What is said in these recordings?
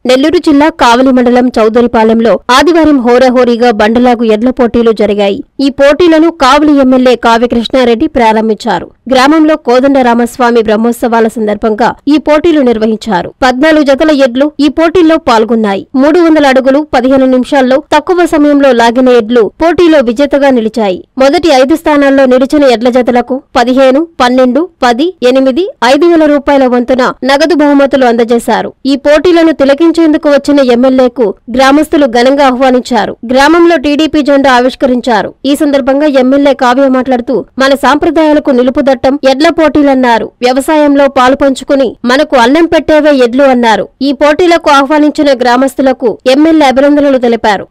నెల్లూరు జిల్లా కావలి మండలం చౌదరిపాలెంలో ఆదివారం హోరాహోరీగా బండలాగు ఎడ్ల పోటీలు జరిగాయి. ఈ పోటీలను కావలి ఎమ్మెల్యే కావ్యకృష్ణారెడ్డి ప్రారంభించారు. గ్రామంలో కోదండరామస్వామి బ్రహ్మోత్సవాల సందర్భంగా ఈ పోటీలు నిర్వహించారు. 14 జతల ఎడ్లు ఈ పోటీల్లో పాల్గొన్నాయి. 300 అడుగులు 15 నిమిషాల్లో తక్కువ సమయంలో లాగిన ఎడ్లు పోటీలో విజేతగా నిలిచాయి. మొదటి 5 స్థానాల్లో నిలిచిన ఎడ్ల జతలకు 15, 12, 10, 8, 5,000 రూపాయల వంతున నగదు బహుమతులు అందజేశారు. ఈ పోటీలను తిలకించేందుకు వచ్చిన ఎమ్మెల్యేకు గ్రామస్తులు ఘనంగా ఆహ్వానించారు. గ్రామంలో టీడీపీ జెండా ఆవిష్కరించారు. ఈ సందర్భంగా ఎమ్మెల్యే కావ్య మాట్లాడుతూ మన సాంప్రదాయాలకు నిలుపుదట్టం ఎడ్ల పోటీలన్నారు. వ్యవసాయంలో పాలు పంచుకుని మనకు అన్నం పెట్టేవే ఎడ్లు అన్నారు. ఈ పోటీలకు ఆహ్వానించిన గ్రామస్తులకు ఎమ్మెల్యే అభినందనలు తెలిపారు.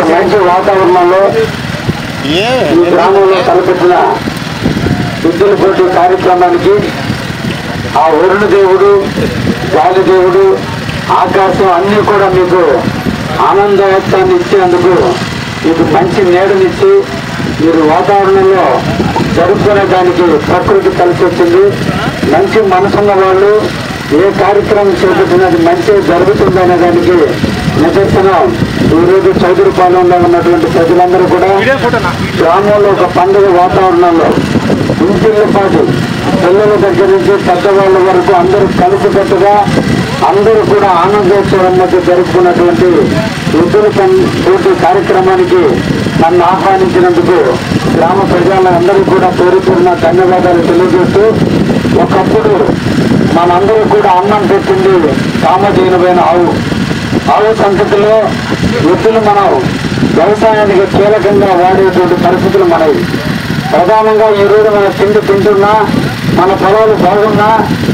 ఆ వరుణ దేవుడు, గాలి దేవుడు, ఆకాశం అన్నీ కూడా మీకు ఆనందోత్సాన్ని ఇచ్చేందుకు మీకు మంచి నీడనిచ్చి మీరు వాతావరణంలో జరుపుకునే దానికి ప్రకృతి కలిసి వచ్చింది. మంచి మనసున్న వాళ్ళు ఏ కార్యక్రమం చేపట్టినది మంచి జరుగుతుందనే దానికి నిదర్శనం ఈరోజు చౌదరిపాలెంలో ఉన్నటువంటి ప్రజలందరూ కూడా గ్రామంలో ఒక పండుగ వాతావరణంలో ఇంటిల్లి పాటు పిల్లల దగ్గర నుంచి పెద్దవాళ్ళ వరకు అందరూ కలిసికట్టుగా అందరూ కూడా ఆనందోత్సవం మధ్య జరుపుకున్నటువంటి ఎద్దుల పోటీ కార్యక్రమానికి నన్ను ఆహ్వానించినందుకు గ్రామ ప్రజలందరూ కూడా పేరుకున్న ధన్యవాదాలు తెలియజేస్తూ, ఒకప్పుడు మనందరూ కూడా అన్నం పెట్టింది కామధేనువైన ఆవు సంతతిలో ఎద్దులు మనం వ్యవసాయానికి కీలకంగా వాడేటువంటి పరిస్థితులు మనవి. ప్రధానంగా ఈరోజు మన తిండి తింటున్నా, మన పొలాలు బాగున్నా,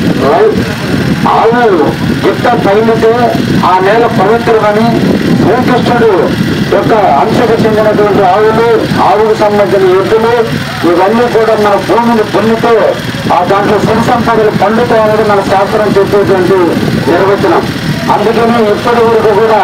ఆవు గిట్ట తగిలితే ఆ నేల పవిత్రమని శ్రీకృష్ణుడు యొక్క అంశకు చెందినటువంటి ఆవుకు సంబంధించిన ఎద్దులు ఇవన్నీ కూడా మన భూమిని పొందితే ఆ దాంట్లో సిరి సంపదలు పండుతాయనేది మన శాస్త్రం చెప్పేటువంటి నిర్వచనం. అందుకని ఇప్పటి వరకు కూడా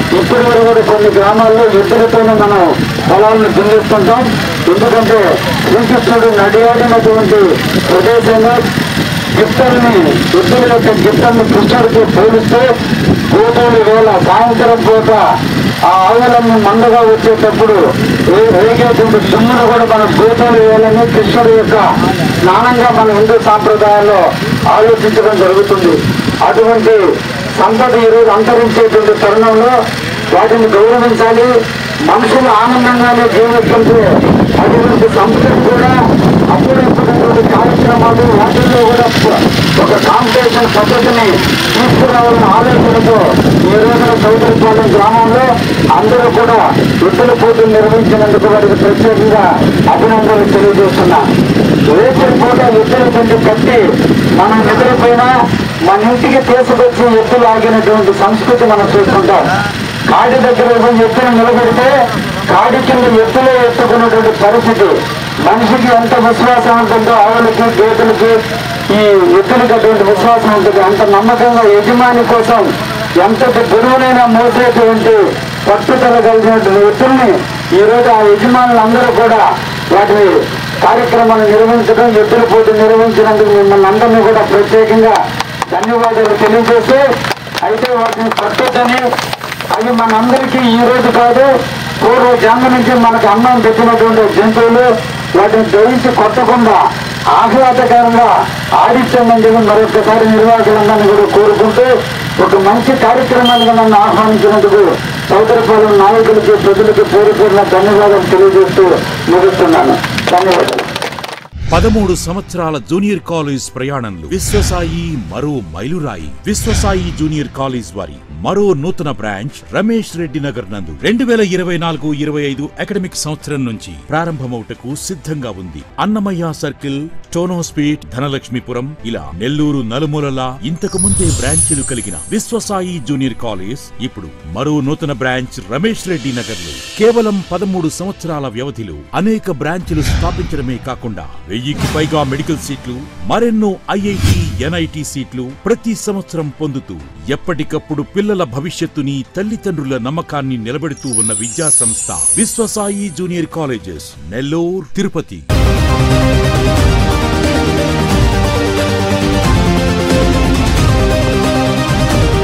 కొన్ని గ్రామాల్లో ఎద్దులతోనే మనం పొలాలను దున్నిస్తుంటాం. ఎందుకంటే శ్రీకృష్ణుడు నడియాడినటువంటి ప్రదేశంలో గిత్తల్ని ఎద్దుల యొక్క గిత్తల్ని కృష్ణుడికి పోలిస్తూ గోధుల వేళ సాయంత్రం పూట ఆ ఆవులన్నీ మందగా వచ్చేటప్పుడు రేగేటువంటి దుమ్మును కూడా మన గోధుల వేళని కృష్ణుడి యొక్క స్నానంగా మన హిందూ సాంప్రదాయాల్లో ఆలోచించడం జరుగుతుంది. అటువంటి సంపద ఈరోజు అంతరించేటువంటి తరుణంలో వాటిని గౌరవించాలి. మనుషులు ఆనందంగానే జీవిస్తుంటే అటువంటి సంపదను కూడా అప్పుడప్పుడు కార్యక్రమాలు వాటిల్లో కూడా ఒక కాంపిటీషన్ పద్ధతిని తీసుకురావాలన్న ఆలోచనతో ఈ రోజున చౌదరిపాలెం గ్రామంలో అందరూ కూడా ఎద్దుల పోటీలు నిర్వహించినందుకు వారికి ప్రత్యేకంగా అభినందనలు తెలియజేస్తున్నా. రేపటి పూట ఎద్దుల బండి కట్టి మనం నిద్రపోయినా మన ఇంటికి తీసుకొచ్చి ఎద్దులు ఆగినటువంటి సంస్కృతి మనం చూసుకుంటాం. కాడి దగ్గర ఎత్తును నిలబెడితే కాడి కింద ఎత్తులో ఎత్తుకున్నటువంటి పరిస్థితి మనిషికి ఎంత విశ్వాసం ఉంటుందో ఆవులకి గేదెలకి ఈ ఎత్తులకి అటువంటి విశ్వాసం ఉంటుంది. అంత నమ్మకంగా యజమాని కోసం ఎంతటి గురువునైనా మోసేటువంటి పట్టుదల కలిగినటువంటి ఎత్తుల్ని ఈరోజు ఆ యజమానులందరూ కూడా వాటి కార్యక్రమాలు నిర్వహించడం, ఎద్దుల పోటీ నిర్వహించినందుకు మిమ్మల్ని అందరినీ కూడా ప్రత్యేకంగా ధన్యవాదాలు తెలియజేస్తూ, అయితే వాటిని పట్టుదని అవి మనందరికీ ఈ రోజు కాదు పూర్వ జన్మ నుంచి మనకు అన్నం పెట్టినటువంటి జంతువులు వాటిని దయించి కొట్టకుండా ఆహ్లాదకరంగా ఆడిత్యమని చెప్పి మరొకసారి నిర్వాహకులందరినీ కూడా కోరుకుంటూ ఒక మంచి కార్యక్రమానికి నన్ను ఆహ్వానించినందుకు చౌదరిపాలెం నాయకులకి ప్రజలకి పేరుపేరున ధన్యవాదాలు తెలియజేస్తూ ముగిస్తున్నాను. ధన్యవాదాలు. 13 సంవత్సరాల జూనియర్ కాలేజ్ ప్రయాణంలో విశ్వసాయి మరో మైలురాయి. విశ్వసాయి జూనియర్ కాలేజ్ వారి మరో నూతన బ్రాంచ్ రమేష్ రెడ్డి నగర్ నందు 2024-25 అకాడమిక్ సంవత్సరం నుంచి ప్రారంభమవుటకు సిద్ధంగా ఉంది. అన్నమయ్య సర్కిల్, టోనోస్పీట్, ధనలక్ష్మీపురం ఇలా నెల్లూరు నలుమూలలా ఇంతకు ముందే బ్రాంచీలు కలిగిన విశ్వసాయి జూనియర్ కాలేజ్ ఇప్పుడు మరో నూతన బ్రాంచ్ రమేష్ రెడ్డి నగర్ లో కేవలం 13 సంవత్సరాల వ్యవధిలో అనేక బ్రాంచీలు స్థాపించడమే కాకుండా 1000కి పైగా మెడికల్ సీట్లు, మరెన్నో ఐఐటి, ఎన్ఐటి సీట్లు ప్రతి సంవత్సరం పొందుతూ ఎప్పటికప్పుడు పిల్లల భవిష్యత్తుని, తల్లిదండ్రుల నమ్మకాన్ని నిలబెడుతూ ఉన్న విద్యా సంస్థ విశ్వసాయి జూనియర్ కాలేజెస్, నెల్లూరు, తిరుపతి.